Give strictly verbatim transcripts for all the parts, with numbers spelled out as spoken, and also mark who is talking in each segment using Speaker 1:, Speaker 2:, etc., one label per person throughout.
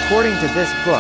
Speaker 1: According to this book,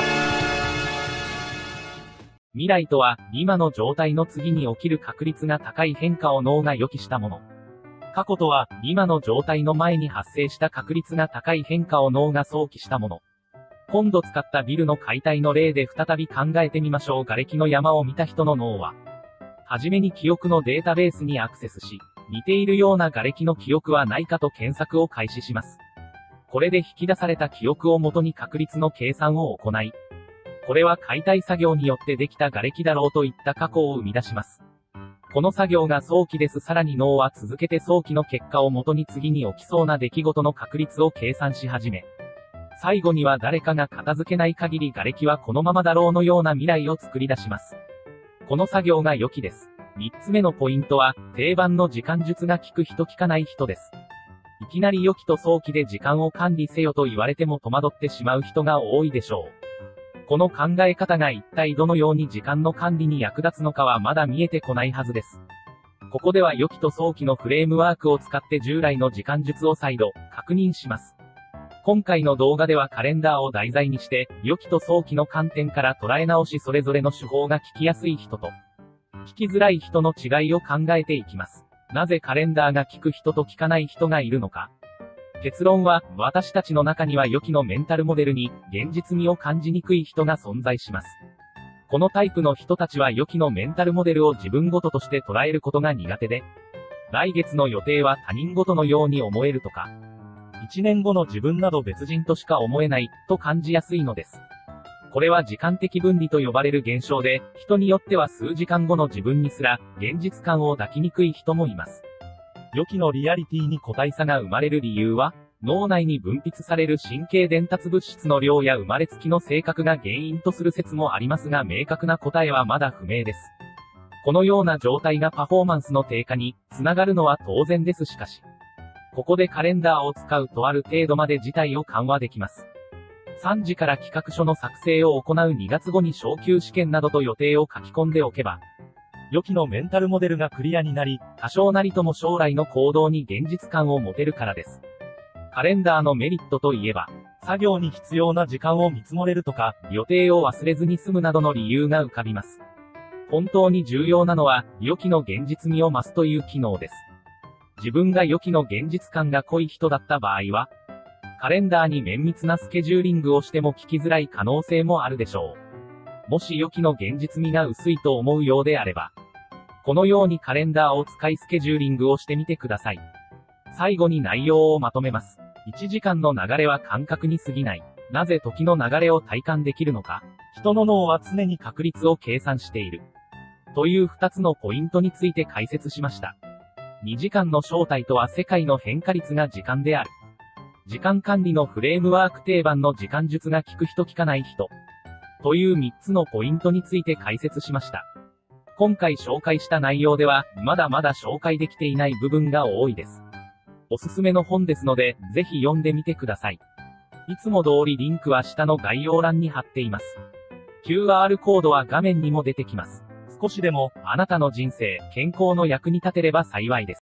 Speaker 2: 未来とは、今の状態の次に起きる確率が高い変化を脳が予期したもの。過去とは、今の状態の前に発生した確率が高い変化を脳が想起したもの。今度使ったビルの解体の例で再び考えてみましょう。瓦礫の山を見た人の脳は、はじめに記憶のデータベースにアクセスし、似ているような瓦礫の記憶はないかと検索を開始します。これで引き出された記憶をもとに確率の計算を行い、これは解体作業によってできた瓦礫だろうといった過去を生み出します。この作業が早期です。さらに脳は続けて早期の結果をもとに次に起きそうな出来事の確率を計算し始め、最後には誰かが片付けない限り瓦礫はこのままだろうのような未来を作り出します。この作業が予期です。三つ目のポイントは、定番の時間術が効く人効かない人です。いきなり予期と早期で時間を管理せよと言われても戸惑ってしまう人が多いでしょう。この考え方が一体どのように時間の管理に役立つのかはまだ見えてこないはずです。ここでは予期と早期のフレームワークを使って従来の時間術を再度、確認します。今回の動画ではカレンダーを題材にして、予期と早期の観点から捉え直しそれぞれの手法が聞きやすい人と、聞きづらい人の違いを考えていきます。なぜカレンダーが効く人と効かない人がいるのか。結論は、私たちの中には予期のメンタルモデルに、現実味を感じにくい人が存在します。このタイプの人たちは予期のメンタルモデルを自分ごととして捉えることが苦手で、来月の予定は他人ごとのように思えるとか、一年後の自分など別人としか思えない、と感じやすいのです。これは時間的分離と呼ばれる現象で、人によっては数時間後の自分にすら、現実感を抱きにくい人もいます。予期のリアリティに個体差が生まれる理由は、脳内に分泌される神経伝達物質の量や生まれつきの性格が原因とする説もありますが明確な答えはまだ不明です。このような状態がパフォーマンスの低下につながるのは当然です。しかし、ここでカレンダーを使うとある程度まで事態を緩和できます。さんじから企画書の作成を行うにがつごに昇級試験などと予定を書き込んでおけば、予期のメンタルモデルがクリアになり、多少なりとも将来の行動に現実感を持てるからです。カレンダーのメリットといえば、作業に必要な時間を見積もれるとか、予定を忘れずに済むなどの理由が浮かびます。本当に重要なのは、予期の現実味を増すという機能です。自分が予期の現実感が濃い人だった場合は、カレンダーに綿密なスケジューリングをしても聞きづらい可能性もあるでしょう。もし予期の現実味が薄いと思うようであれば、このようにカレンダーを使いスケジューリングをしてみてください。最後に内容をまとめます。いちじかんの流れは感覚に過ぎない。なぜ時の流れを体感できるのか。人の脳は常に確率を計算している。というふたつのポイントについて解説しました。にじかんの正体とは世界の変化率が時間である。時間管理のフレームワーク定番の時間術が効く人効かない人。というみっつのポイントについて解説しました。今回紹介した内容では、まだまだ紹介できていない部分が多いです。おすすめの本ですので、ぜひ読んでみてください。いつも通りリンクは下の概要欄に貼っています。キューアール コードは画面にも出てきます。少しでも、あなたの人生、健康の役に立てれば幸いです。